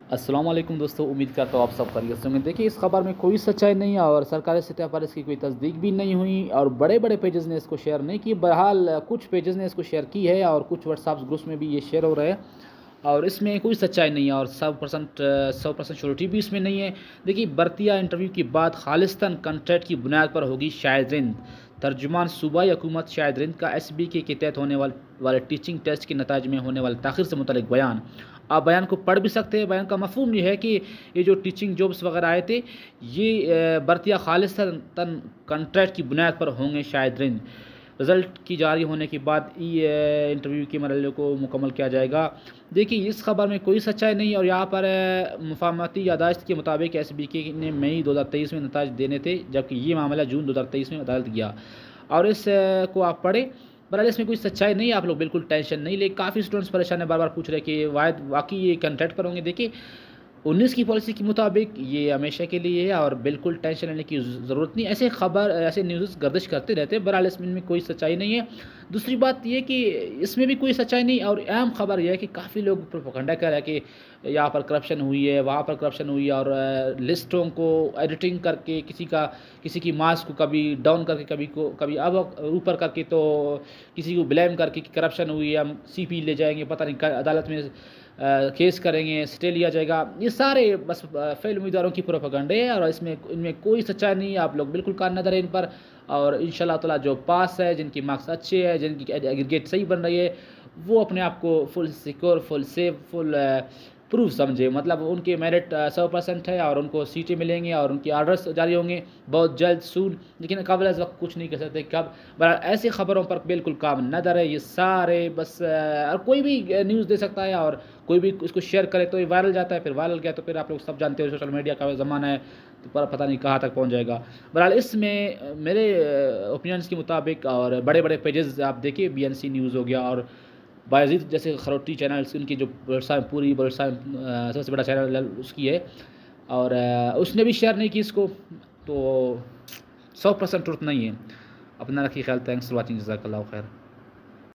अस्सलाम वालेकुम दोस्तों, उम्मीद करता हूँ आप सब खैरियत से होंगे। देखिए, इस खबर में कोई सच्चाई नहीं है और सरकारी सतह पर इसकी कोई तस्दीक भी नहीं हुई और बड़े-बड़े पेजेज़ ने इसको शेयर नहीं की। बहरहाल कुछ पेजेज़ ने इसको शेयर की है और कुछ व्हाट्सएप ग्रुप्स में भी ये शेयर हो रहा है और इसमें कोई सच्चाई नहीं है और 100% श्योरिटी भी इसमें नहीं है। देखिए, बरतिया इंटरव्यू की बात खालिस्तान कॉन्ट्रैक्ट की बुनियाद पर होगी शायद रिंद। तर्जुमान सूबाई हुकूमत शायद रिंद का SBK के तहत होने वाले टीचिंग टेस्ट के नताज में होने वाले ताख़िर से मुतल्लिक़ बयान। आप बयान को पढ़ भी सकते हैं। बयान का मफ़हूम ये है कि ये जो टीचिंग जॉब्स वगैरह आए थे, ये बरतिया खालिस्तान कॉन्ट्रैक्ट की बुनियाद पर होंगे शायद रिंद। रिज़ल्ट की जारी होने के बाद इंटरव्यू के मरहले को मुकम्मल किया जाएगा। देखिए, इस खबर में कोई सच्चाई नहीं और यहाँ पर मुफाहमती यादाश्त के मुताबिक SBK ने मई 2023 में नताज देने थे, जबकि ये मामला जून 2023 में अदालत गया और इस को आप पढ़ें। बहरहाल इसमें कोई सच्चाई नहीं है, आप लोग बिल्कुल टेंशन नहीं ले। काफ़ी स्टूडेंट्स परेशान हैं, बार-बार पूछ रहे हैं कि वाक़ई ये कॉन्ट्रैक्ट पर होंगे। देखिए, 19 की पॉलिसी के मुताबिक ये हमेशा के लिए है और बिल्कुल टेंशन लेने की ज़रूरत नहीं। ऐसे न्यूज़ गर्दिश करते रहते हैं। बहरहाल इसमें कोई सच्चाई नहीं है। दूसरी बात ये कि इसमें भी कोई सच्चाई नहीं और अहम खबर यह है कि काफ़ी लोग प्रोपेगेंडा कर रहे हैं कि यहाँ पर करप्शन हुई है, वहाँ पर करप्शन हुई है और लिस्टों को एडिटिंग करके किसी की मार्क्स को कभी डाउन करके कभी अब ऊपर करके तो किसी को ब्लेम करके कि करप्शन हुई है, हम CP ले जाएंगे, पता नहीं अदालत में केस करेंगे, स्टे लिया जाएगा। ये सारे बस फेल उम्मीदवारों की प्रोपेगेंडे है और इनमें कोई सच्चाई नहीं है। आप लोग बिल्कुल कान नज़र है इन पर और इंशाल्लाह ताला जो पास है, जिनकी मार्क्स अच्छे हैं, जिनकी एग्रीगेट सही बन रही है, वो अपने आप को full secure, full safe, full proof समझे। मतलब उनके मेरिट 100% है और उनको सीटें मिलेंगी और उनके ऑर्डर्स जारी होंगे बहुत जल्द सून। लेकिन कबल इस वक्त कुछ नहीं कर सकते कब। बहरहाल ऐसी खबरों पर बिल्कुल काम न डरे। ये सारे बस और कोई भी न्यूज़ दे सकता है और कोई भी इसको शेयर करे तो ये वायरल जाता है। फिर वायरल गया तो फिर आप लोग सब जानते हो सोशल मीडिया का ज़माना है, तो पर पता नहीं कहाँ तक पहुँच जाएगा। बहरहाल इसमें मेरे ओपिनियंस के मुताबिक और बड़े-बड़े पेजेज़ आप देखिए, BNC न्यूज़ हो गया और बायज़ीद जैसे खरोटी चैनल्स, उनकी जो सबसे बड़ा चैनल है उसकी है और उसने भी शेयर नहीं की इसको, तो 100% ट्रुथ नहीं है। अपना रखिए ख्याल। Thanks for watching. जज़ाकल्लाहु खैर।